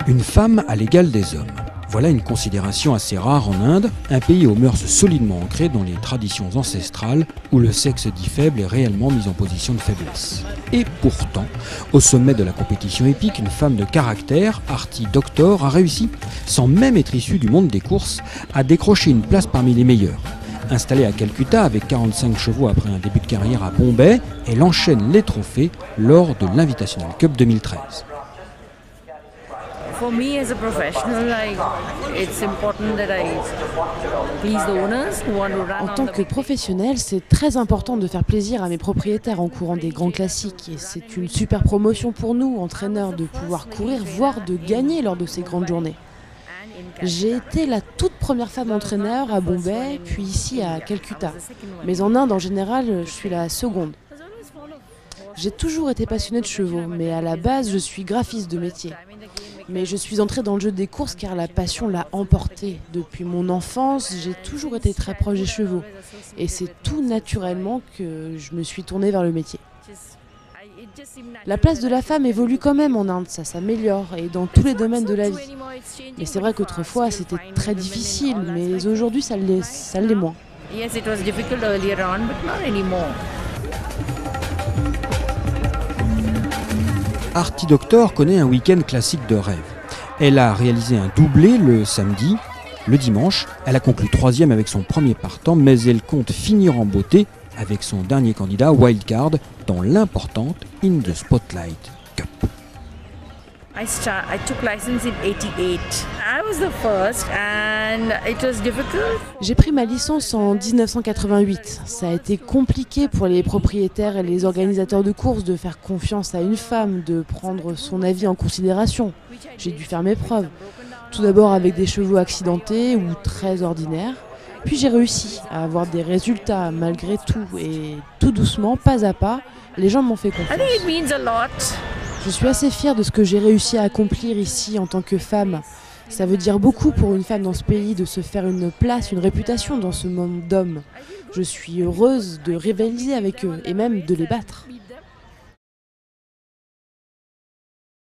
Une femme à l'égal des hommes. Voilà une considération assez rare en Inde, un pays aux mœurs solidement ancrées dans les traditions ancestrales où le sexe dit faible est réellement mis en position de faiblesse. Et pourtant, au sommet de la compétition épique, une femme de caractère, Arti Doctor, a réussi, sans même être issue du monde des courses, à décrocher une place parmi les meilleurs. Installée à Calcutta avec 45 chevaux après un début de carrière à Bombay, elle enchaîne les trophées lors de l'Invitational Cup 2013. For me as a professional, it's important that I please the owners who want to run. En tant que professionnel, c'est très important de faire plaisir à mes propriétaires en courant des grands classiques. Et c'est une super promotion pour nous, entraîneurs, de pouvoir courir, voire de gagner lors de ces grandes journées. J'ai été la toute première femme entraîneur à Bombay, puis ici à Calcutta. Mais en Inde, en général, je suis la seconde. J'ai toujours été passionnée de chevaux, mais à la base, je suis graphiste de métier. Mais je suis entrée dans le jeu des courses car la passion l'a emportée. Depuis mon enfance, j'ai toujours été très proche des chevaux. Et c'est tout naturellement que je me suis tournée vers le métier. La place de la femme évolue quand même en Inde, ça s'améliore, et dans tous les domaines de la vie. Mais c'est vrai qu'autrefois c'était très difficile, mais aujourd'hui ça l'est moins. Yes, it was difficult earlier on, but not anymore. Arti Doctor connaît un week-end classique de rêve. Elle a réalisé un doublé le samedi. Le dimanche, elle a conclu 3e avec son premier partant, mais elle compte finir en beauté avec son dernier candidat Wildcard dans l'importante In the Spotlight Cup. I took license in 88. I was the first and it was difficult. J'ai pris ma licence en 1988. Ça a été compliqué pour les propriétaires et les organisateurs de courses de faire confiance à une femme, de prendre son avis en considération. J'ai dû faire mes preuves. Tout d'abord avec des chevaux accidentés ou très ordinaires. Puis j'ai réussi à avoir des résultats malgré tout. Et tout doucement, pas à pas, les gens m'ont fait confiance. I think it means a lot. Je suis assez fière de ce que j'ai réussi à accomplir ici en tant que femme. Ça veut dire beaucoup pour une femme dans ce pays de se faire une place, une réputation dans ce monde d'hommes. Je suis heureuse de rivaliser avec eux et même de les battre.